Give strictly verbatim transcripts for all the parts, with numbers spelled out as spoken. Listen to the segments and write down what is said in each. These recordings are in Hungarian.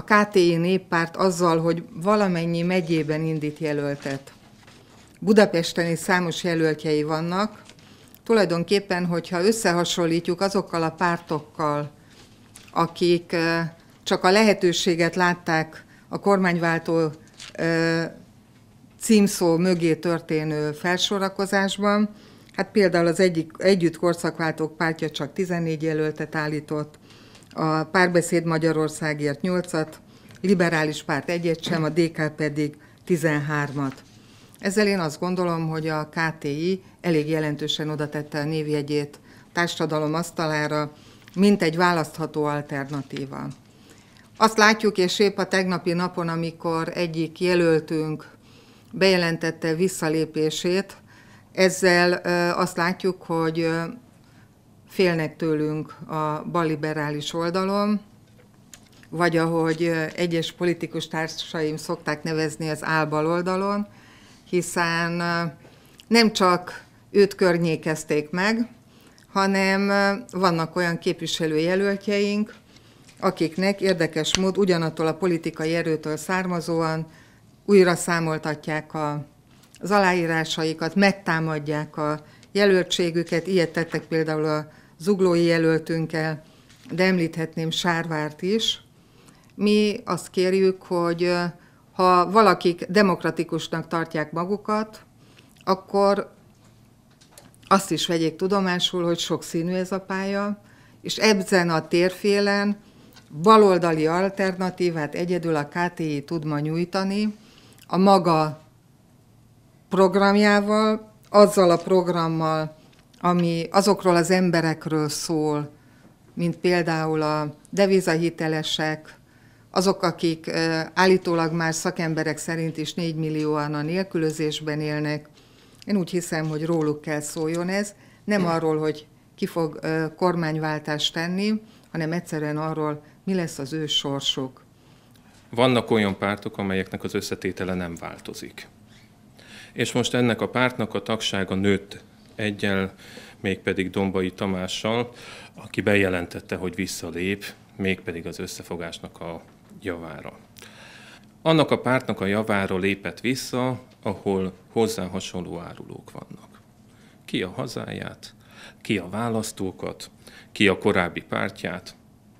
a ká té i Néppárt azzal, hogy valamennyi megyében indít jelöltet. Budapesten is számos jelöltjei vannak. Tulajdonképpen, hogyha összehasonlítjuk azokkal a pártokkal, akik csak a lehetőséget látták a kormányváltó címszó mögé történő felsorakozásban, hát például az egyik, Együtt Korszakváltók pártja csak tizennégy jelöltet állított, a Párbeszéd Magyarországért nyolcat, Liberális Párt egyet sem, a dé ká pedig tizenhármat. Ezzel én azt gondolom, hogy a ká té i elég jelentősen oda tette a névjegyét a társadalom asztalára, mint egy választható alternatíva. Azt látjuk, és épp a tegnapi napon, amikor egyik jelöltünk bejelentette visszalépését, ezzel azt látjuk, hogy félnek tőlünk a balliberális oldalon, vagy ahogy egyes politikus társaim szokták nevezni, az álbal oldalon, hiszen nem csak őt környékezték meg, hanem vannak olyan képviselőjelöltjeink, akiknek érdekes mód ugyanattól a politikai erőtől származóan újra számoltatják a, az aláírásaikat, megtámadják a jelöltségüket, ilyet tettek például a zuglói jelöltünkkel, de említhetném Sárvárt is. Mi azt kérjük, hogy ha valakik demokratikusnak tartják magukat, akkor azt is vegyék tudomásul, hogy sokszínű ez a pálya, és ezen a térfélen baloldali alternatívát egyedül a ká té i tud ma nyújtani a maga programjával, azzal a programmal, ami azokról az emberekről szól, mint például a devizahitelesek, azok, akik állítólag már szakemberek szerint is négy millióan a nélkülözésben élnek. Én úgy hiszem, hogy róluk kell szóljon ez, nem arról, hogy ki fog kormányváltást tenni, hanem egyszerűen arról, mi lesz az ő sorsuk. Vannak olyan pártok, amelyeknek az összetétele nem változik. És most ennek a pártnak a tagsága nőtt eggyel, mégpedig Dombai Tamással, aki bejelentette, hogy visszalép, mégpedig az összefogásnak a javára. Annak a pártnak a javára lépett vissza, ahol hozzá hasonló árulók vannak. Ki a hazáját, ki a választókat, ki a korábbi pártját,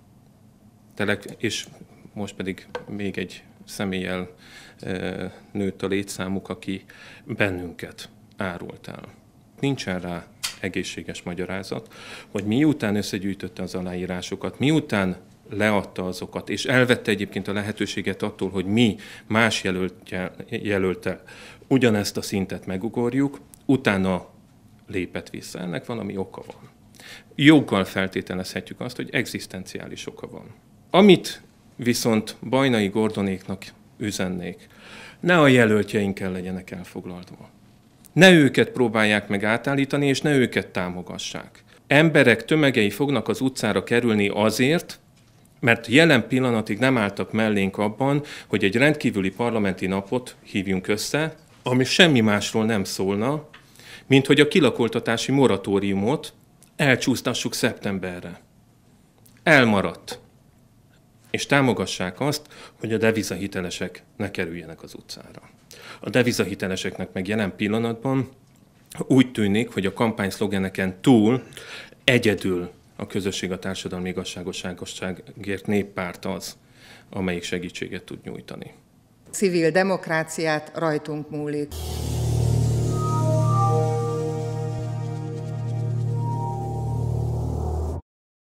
és most pedig még egy személlyel e, nőtt a létszámuk, aki bennünket árult el. Nincsen rá egészséges magyarázat, hogy miután összegyűjtötte az aláírásokat, miután leadta azokat, és elvette egyébként a lehetőséget attól, hogy mi más jelölttel ugyanezt a szintet megugorjuk, utána lépett vissza. Ennek valami oka van. Joggal feltételezhetjük azt, hogy egzisztenciális oka van. Amit viszont Bajnai Gordonéknak üzennék, ne a jelöltjeinkkel legyenek elfoglalva. Ne őket próbálják meg átállítani, és ne őket támogassák. Emberek tömegei fognak az utcára kerülni azért, mert jelen pillanatig nem álltak mellénk abban, hogy egy rendkívüli parlamenti napot hívjunk össze, ami semmi másról nem szólna, mint hogy a kilakoltatási moratóriumot elcsúsztassuk szeptemberre. Elmaradt. És támogassák azt, hogy a devizahitelesek ne kerüljenek az utcára. A devizahiteleseknek meg jelen pillanatban úgy tűnik, hogy a kampányszlogeneken túl egyedül a Közösség a társadalmi igazságosságért Néppárt az, amelyik segítséget tud nyújtani. Civil demokráciát rajtunk múlik.